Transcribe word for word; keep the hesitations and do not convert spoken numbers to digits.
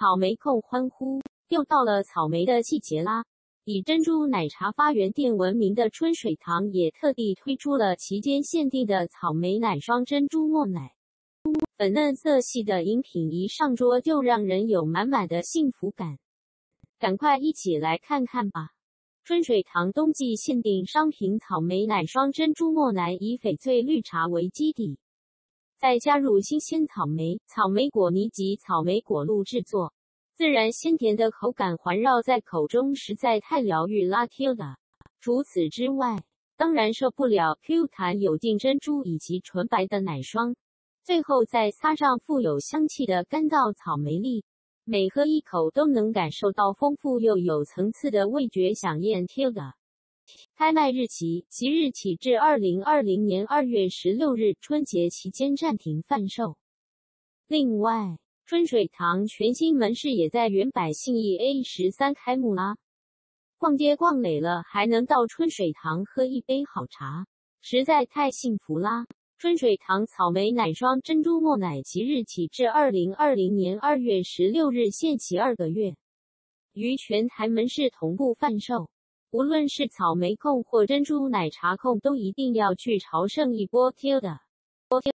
草莓控欢呼，又到了草莓的季节啦！以珍珠奶茶发源店闻名的春水堂也特地推出了期间限定的草莓奶霜珍珠糯奶。粉嫩色系的饮品一上桌就让人有满满的幸福感，赶快一起来看看吧！春水堂冬季限定商品草莓奶霜珍珠糯奶以翡翠绿茶为基底，再加入新鲜草莓、草莓果泥及草莓果露制作，自然鲜甜的口感环绕在口中，实在太疗愈啦 Q 的。除此之外，当然受不了 Q 弹有劲珍珠以及纯白的奶霜，最后再撒上富有香气的干燥草莓粒，每喝一口都能感受到丰富又有层次的味觉飨宴 Q 的。开卖日期即日起至二零二零年二月十六日春节期间暂停贩售。另外，春水堂全新门市也在原百信义 A 十三开幕啦！逛街逛累了，还能到春水堂喝一杯好茶，实在太幸福啦！春水堂草莓奶霜珍珠糯奶即日起至二零二零年二月十六日限期二个月，于全台门市同步贩售。无论是草莓控或珍珠奶茶控，都一定要去朝圣一波 Q 的。